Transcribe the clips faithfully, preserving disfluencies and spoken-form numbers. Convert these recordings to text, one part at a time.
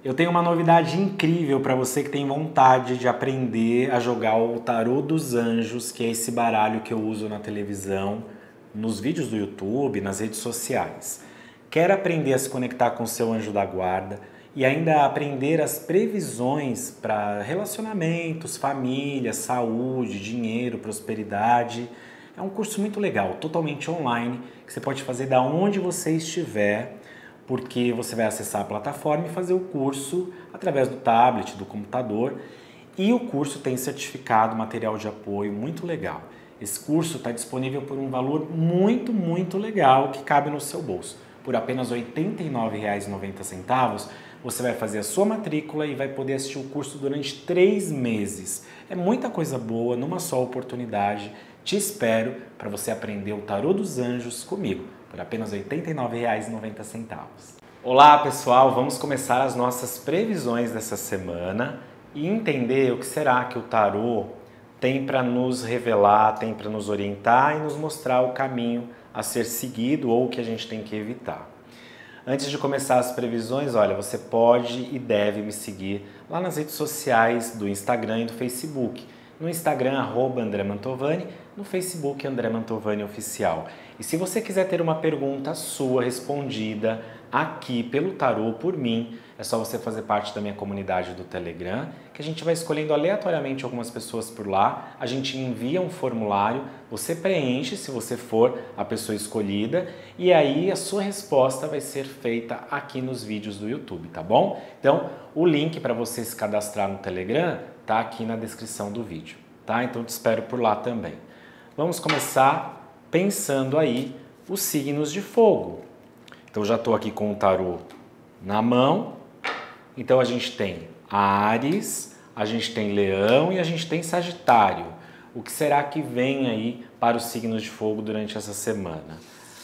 Eu tenho uma novidade incrível para você que tem vontade de aprender a jogar o Tarô dos Anjos, que é esse baralho que eu uso na televisão, nos vídeos do YouTube, nas redes sociais. Quer aprender a se conectar com o seu anjo da guarda e ainda aprender as previsões para relacionamentos, família, saúde, dinheiro, prosperidade. É um curso muito legal, totalmente online, que você pode fazer da onde você estiver, porque você vai acessar a plataforma e fazer o curso através do tablet, do computador. E o curso tem certificado, material de apoio muito legal. Esse curso está disponível por um valor muito, muito legal que cabe no seu bolso. Por apenas oitenta e nove reais e noventa centavos, você vai fazer a sua matrícula e vai poder assistir o curso durante três meses. É muita coisa boa, numa só oportunidade. Te espero para você aprender o Tarô dos Anjos comigo, por apenas oitenta e nove reais e noventa centavos. Olá pessoal, vamos começar as nossas previsões dessa semana e entender o que será que o tarô tem para nos revelar, tem para nos orientar e nos mostrar o caminho a ser seguido ou o que a gente tem que evitar. Antes de começar as previsões, olha, você pode e deve me seguir lá nas redes sociais do Instagram e do Facebook. No Instagram, arroba André Mantovani, no Facebook, André Mantovani Oficial. E se você quiser ter uma pergunta sua respondida aqui pelo tarô por mim, é só você fazer parte da minha comunidade do Telegram, que a gente vai escolhendo aleatoriamente algumas pessoas por lá, a gente envia um formulário, você preenche se você for a pessoa escolhida, e aí a sua resposta vai ser feita aqui nos vídeos do YouTube, tá bom? Então, o link para você se cadastrar no Telegram tá aqui na descrição do vídeo, tá? Então te espero por lá também. Vamos começar pensando aí os signos de fogo. Então já estou aqui com o tarô na mão. Então a gente tem Áries, a gente tem Leão e a gente tem Sagitário. O que será que vem aí para os signos de fogo durante essa semana?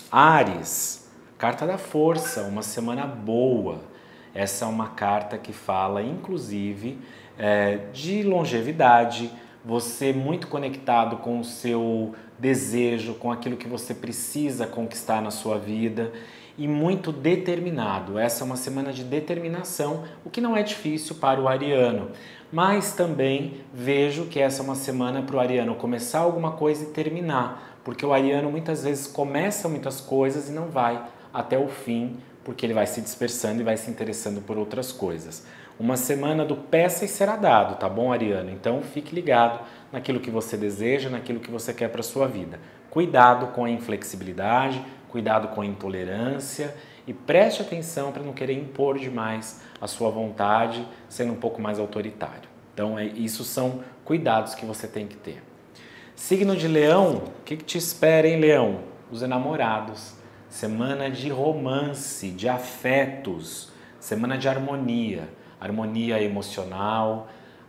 Áries, carta da força, uma semana boa. Essa é uma carta que fala, inclusive, é, de longevidade, você muito conectado com o seu desejo, com aquilo que você precisa conquistar na sua vida e muito determinado. Essa é uma semana de determinação, o que não é difícil para o ariano. Mas também vejo que essa é uma semana para o ariano começar alguma coisa e terminar, porque o ariano muitas vezes começa muitas coisas e não vai até o fim, porque ele vai se dispersando e vai se interessando por outras coisas. Uma semana do peça e será dado, tá bom, ariano? Então fique ligado naquilo que você deseja, naquilo que você quer para a sua vida. Cuidado com a inflexibilidade, cuidado com a intolerância e preste atenção para não querer impor demais a sua vontade, sendo um pouco mais autoritário. Então é, isso são cuidados que você tem que ter. Signo de Leão, o que, que te espera, hein, Leão? Os enamorados. Semana de romance, de afetos, semana de harmonia, harmonia emocional,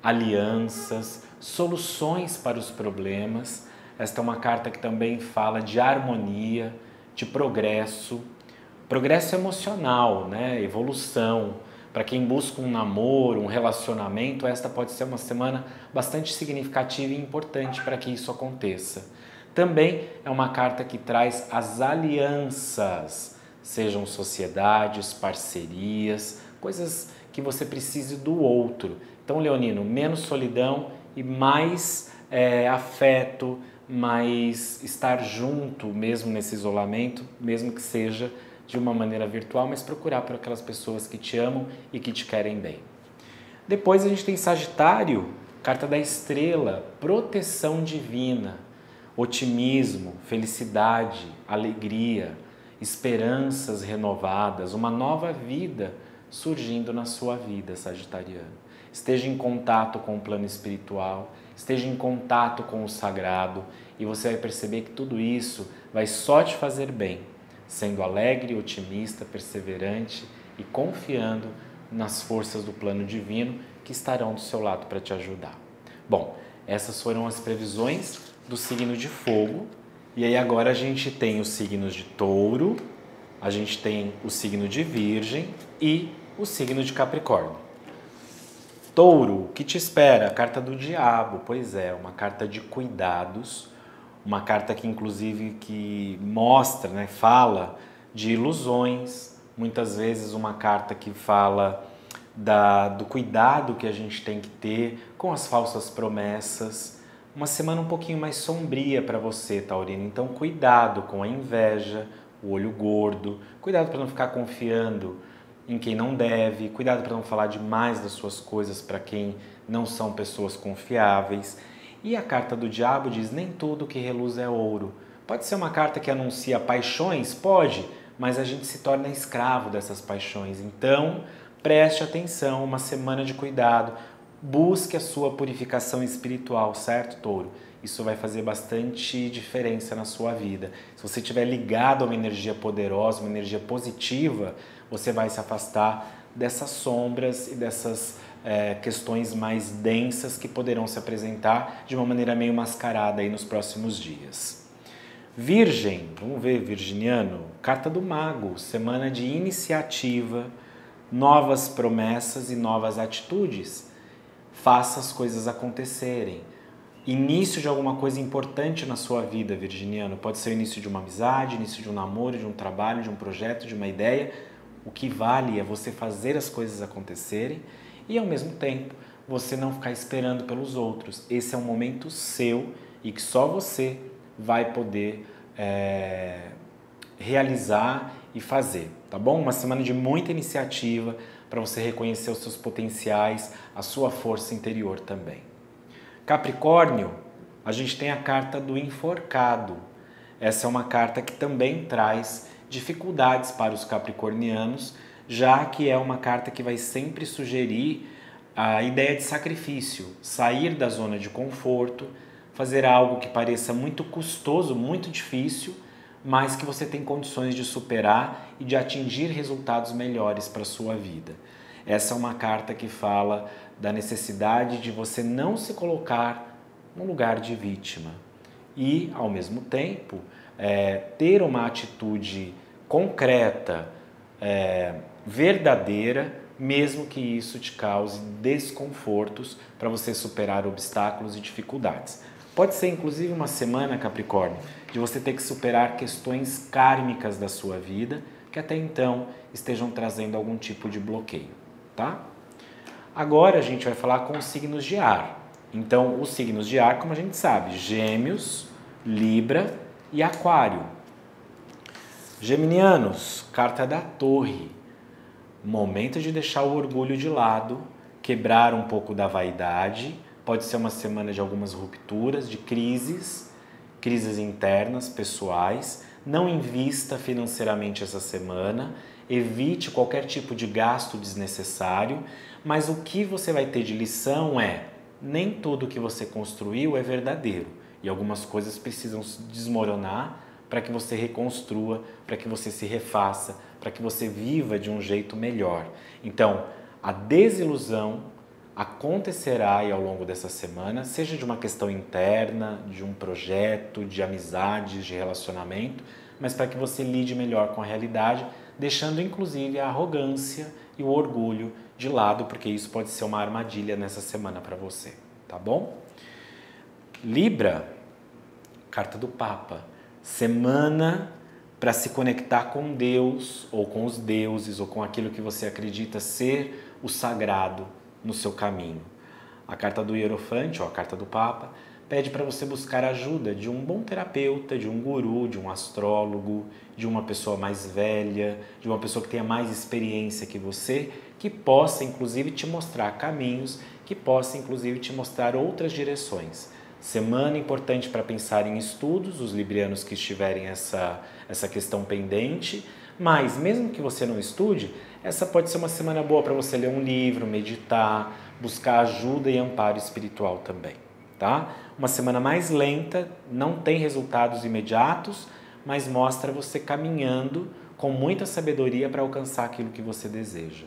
alianças, soluções para os problemas. Esta é uma carta que também fala de harmonia, de progresso, progresso emocional, né? Evolução. Para quem busca um namoro, um relacionamento, esta pode ser uma semana bastante significativa e importante para que isso aconteça. Também é uma carta que traz as alianças, sejam sociedades, parcerias, coisas que você precise do outro. Então, leonino, menos solidão e mais é, afeto, mais estar junto mesmo nesse isolamento, mesmo que seja de uma maneira virtual, mas procurar por aquelas pessoas que te amam e que te querem bem. Depois a gente tem Sagitário, carta da estrela, proteção divina. Otimismo, felicidade, alegria, esperanças renovadas, uma nova vida surgindo na sua vida, sagitariano. Esteja em contato com o plano espiritual, esteja em contato com o sagrado e você vai perceber que tudo isso vai só te fazer bem, sendo alegre, otimista, perseverante e confiando nas forças do plano divino que estarão do seu lado para te ajudar. Bom, essas foram as previsões do signo de fogo, e aí agora a gente tem os signos de touro, a gente tem o signo de virgem e o signo de capricórnio. Touro, o que te espera? A carta do diabo, pois é, uma carta de cuidados, uma carta que inclusive que mostra, né, fala de ilusões, muitas vezes uma carta que fala da, do cuidado que a gente tem que ter com as falsas promessas. Uma semana um pouquinho mais sombria para você, taurino. Então, cuidado com a inveja, o olho gordo, cuidado para não ficar confiando em quem não deve, cuidado para não falar demais das suas coisas para quem não são pessoas confiáveis. E a carta do diabo diz: nem tudo que reluz é ouro. Pode ser uma carta que anuncia paixões? Pode, mas a gente se torna escravo dessas paixões. Então, preste atenção, uma semana de cuidado. Busque a sua purificação espiritual, certo, touro? Isso vai fazer bastante diferença na sua vida. Se você estiver ligado a uma energia poderosa, uma energia positiva, você vai se afastar dessas sombras e dessas é, questões mais densas que poderão se apresentar de uma maneira meio mascarada aí nos próximos dias. Virgem, vamos ver, virginiano, carta do mago, semana de iniciativa, novas promessas e novas atitudes. Faça as coisas acontecerem. Início de alguma coisa importante na sua vida, virginiano. Pode ser o início de uma amizade, início de um namoro, de um trabalho, de um projeto, de uma ideia. O que vale é você fazer as coisas acontecerem e, ao mesmo tempo, você não ficar esperando pelos outros. Esse é um momento seu e que só você vai poder é, realizar e fazer, tá bom? Uma semana de muita iniciativa para você reconhecer os seus potenciais, a sua força interior também. Capricórnio, a gente tem a carta do enforcado. Essa é uma carta que também traz dificuldades para os capricornianos, já que é uma carta que vai sempre sugerir a ideia de sacrifício, sair da zona de conforto, fazer algo que pareça muito custoso, muito difícil, mas que você tem condições de superar e de atingir resultados melhores para a sua vida. Essa é uma carta que fala da necessidade de você não se colocar no lugar de vítima e, ao mesmo tempo, é, ter uma atitude concreta, é, verdadeira, mesmo que isso te cause desconfortos para você superar obstáculos e dificuldades. Pode ser, inclusive, uma semana, Capricórnio, de você ter que superar questões kármicas da sua vida que até então estejam trazendo algum tipo de bloqueio, tá? Agora a gente vai falar com os signos de ar. Então, os signos de ar, como a gente sabe, Gêmeos, Libra e Aquário. Geminianos, carta da Torre. Momento de deixar o orgulho de lado, quebrar um pouco da vaidade. Pode ser uma semana de algumas rupturas, de crises, crises internas, pessoais. Não invista financeiramente essa semana, evite qualquer tipo de gasto desnecessário, mas o que você vai ter de lição é: nem tudo que você construiu é verdadeiro e algumas coisas precisam desmoronar para que você reconstrua, para que você se refaça, para que você viva de um jeito melhor. Então, a desilusão acontecerá aí ao longo dessa semana, seja de uma questão interna, de um projeto, de amizades, de relacionamento, mas para que você lide melhor com a realidade, deixando inclusive a arrogância e o orgulho de lado, porque isso pode ser uma armadilha nessa semana para você, tá bom? Libra, carta do Papa, semana para se conectar com Deus, ou com os deuses, ou com aquilo que você acredita ser o sagrado no seu caminho. A carta do Hierofante, ou a carta do Papa, pede para você buscar ajuda de um bom terapeuta, de um guru, de um astrólogo, de uma pessoa mais velha, de uma pessoa que tenha mais experiência que você, que possa inclusive te mostrar caminhos, que possa inclusive te mostrar outras direções. Semana importante para pensar em estudos, os librianos que estiverem essa, essa questão pendente, mas mesmo que você não estude, essa pode ser uma semana boa para você ler um livro, meditar, buscar ajuda e amparo espiritual também, tá? Uma semana mais lenta, não tem resultados imediatos, mas mostra você caminhando com muita sabedoria para alcançar aquilo que você deseja.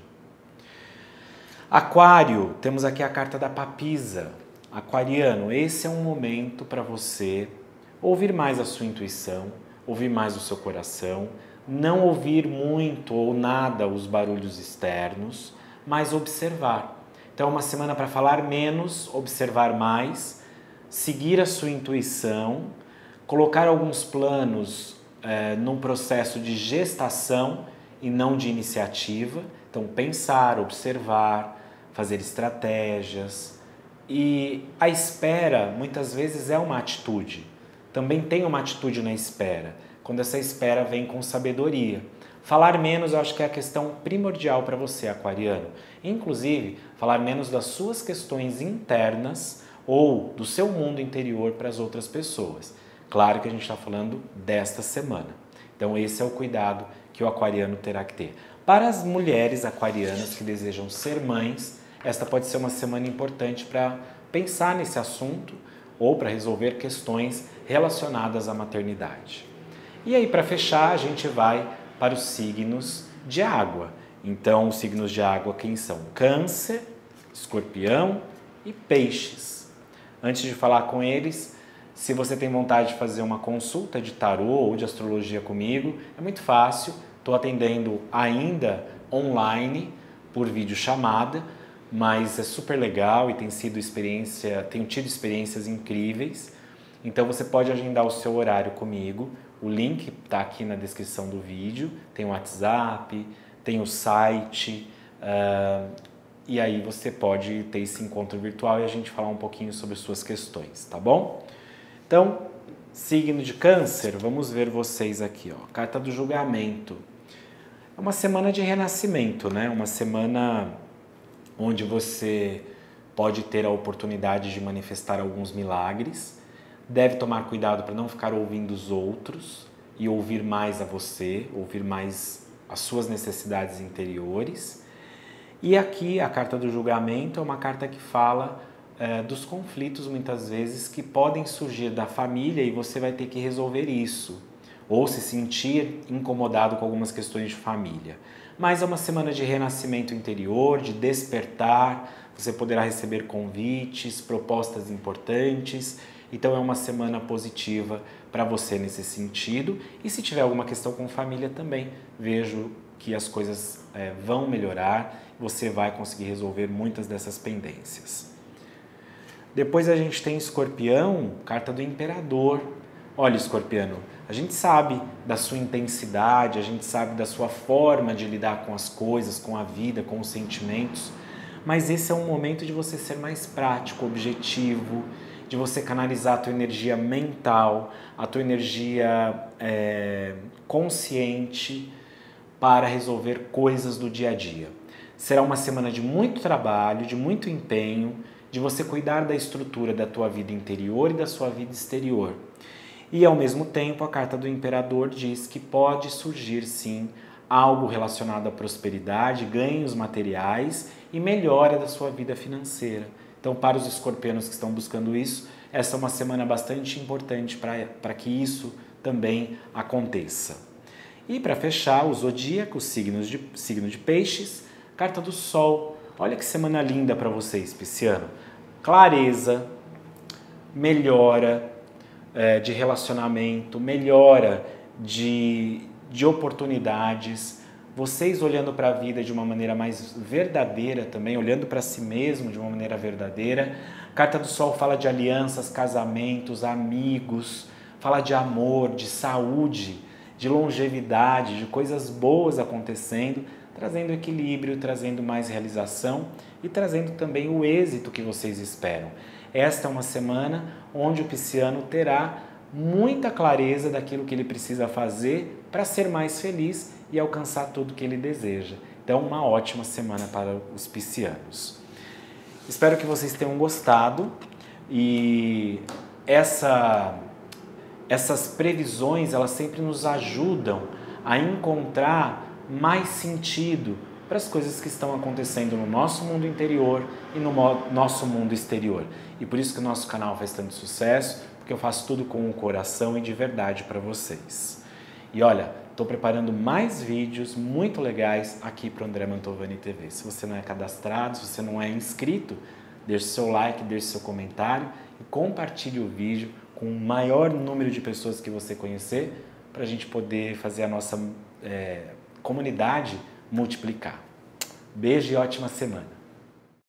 Aquário, temos aqui a carta da papisa. Aquariano, esse é um momento para você ouvir mais a sua intuição, ouvir mais o seu coração, não ouvir muito ou nada os barulhos externos, mas observar. Então, é uma semana para falar menos, observar mais, seguir a sua intuição, colocar alguns planos é, num processo de gestação e não de iniciativa, Então, pensar, observar, fazer estratégias. E a espera, muitas vezes, é uma atitude. Também tem uma atitude na espera, quando essa espera vem com sabedoria. Falar menos, eu acho que é a questão primordial para você, aquariano. Inclusive, falar menos das suas questões internas ou do seu mundo interior para as outras pessoas. Claro que a gente está falando desta semana. Então, esse é o cuidado que o aquariano terá que ter. Para as mulheres aquarianas que desejam ser mães, esta pode ser uma semana importante para pensar nesse assunto ou para resolver questões relacionadas à maternidade. E aí, para fechar, a gente vai para os signos de água. Então, os signos de água quem são? Câncer, Escorpião e Peixes. Antes de falar com eles, se você tem vontade de fazer uma consulta de tarô ou de astrologia comigo, é muito fácil. Estou atendendo ainda online por videochamada, mas é super legal e tem sido experiência, tenho tido experiências incríveis. Então você pode agendar o seu horário comigo. O link está aqui na descrição do vídeo. Tem o WhatsApp, tem o site, uh, e aí você pode ter esse encontro virtual e a gente falar um pouquinho sobre suas questões, tá bom? Então, signo de Câncer, vamos ver vocês aqui, ó. Carta do julgamento. É uma semana de renascimento, né? Uma semana onde você pode ter a oportunidade de manifestar alguns milagres. Deve tomar cuidado para não ficar ouvindo os outros e ouvir mais a você, ouvir mais as suas necessidades interiores. E aqui a carta do julgamento é uma carta que fala é, dos conflitos, muitas vezes, que podem surgir da família e você vai ter que resolver isso. Ou se sentir incomodado com algumas questões de família. Mas é uma semana de renascimento interior, de despertar, você poderá receber convites, propostas importantes. Então é uma semana positiva para você nesse sentido. E se tiver alguma questão com família também, vejo que as coisas é, vão melhorar, você vai conseguir resolver muitas dessas pendências. Depois a gente tem Escorpião, carta do Imperador. Olha, Escorpiano, a gente sabe da sua intensidade, a gente sabe da sua forma de lidar com as coisas, com a vida, com os sentimentos, mas esse é um momento de você ser mais prático, objetivo, de você canalizar a tua energia mental, a tua energia é, consciente para resolver coisas do dia a dia. Será uma semana de muito trabalho, de muito empenho, de você cuidar da estrutura da tua vida interior e da sua vida exterior. E, ao mesmo tempo, a carta do Imperador diz que pode surgir, sim, algo relacionado à prosperidade, ganhos materiais e melhora da sua vida financeira. Então, para os escorpianos que estão buscando isso, essa é uma semana bastante importante para que isso também aconteça. E, para fechar, o zodíaco, signos de, signo de Peixes, carta do Sol. Olha que semana linda para vocês, pisciano. Clareza, melhora é, de relacionamento, melhora de, de oportunidades, vocês olhando para a vida de uma maneira mais verdadeira também, olhando para si mesmo de uma maneira verdadeira. Carta do Sol fala de alianças, casamentos, amigos, fala de amor, de saúde, de longevidade, de coisas boas acontecendo, trazendo equilíbrio, trazendo mais realização e trazendo também o êxito que vocês esperam. Esta é uma semana onde o pisciano terá muita clareza daquilo que ele precisa fazer para ser mais feliz e alcançar tudo que ele deseja. Então, uma ótima semana para os piscianos. Espero que vocês tenham gostado e essa, essas previsões, elas sempre nos ajudam a encontrar mais sentido para as coisas que estão acontecendo no nosso mundo interior e no nosso mundo exterior. E por isso que o nosso canal faz tanto sucesso, porque eu faço tudo com o coração e de verdade para vocês. E olha, estou preparando mais vídeos muito legais aqui para o André Mantovani T V. Se você não é cadastrado, se você não é inscrito, deixe seu like, deixe seu comentário e compartilhe o vídeo com o maior número de pessoas que você conhecer para a gente poder fazer a nossa é, comunidade multiplicar. Beijo e ótima semana!